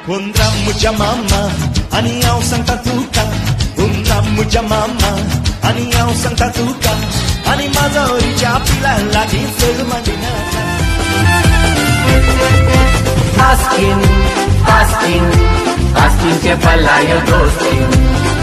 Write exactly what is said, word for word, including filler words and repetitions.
Undramu jamama, aniau sang tatuka. Undramu jamama, aniau sang tatuka. Ani mazori chapila lagi segmandinata. Asking, asking, asking ke palayo dostin.